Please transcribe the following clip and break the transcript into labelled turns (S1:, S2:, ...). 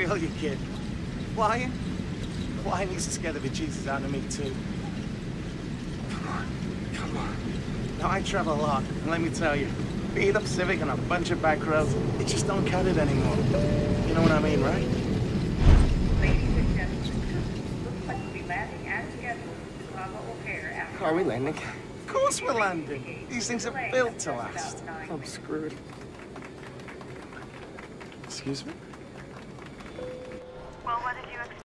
S1: hell you kid? Flying? Flying used to scare the bejesus out of me, too.
S2: Come on.
S1: Now, I travel a lot, and let me tell you, beat up Civic on a bunch of back roads, it just don't cut it anymore. You know what I mean, right?
S3: Ladies and gentlemen, looks like we'll be landing as scheduled at Chicago O'Hare after...
S2: Are we landing?
S1: Of course we're landing. These things are built to last.
S2: I'm screwed.
S1: Excuse me?
S3: Well, what did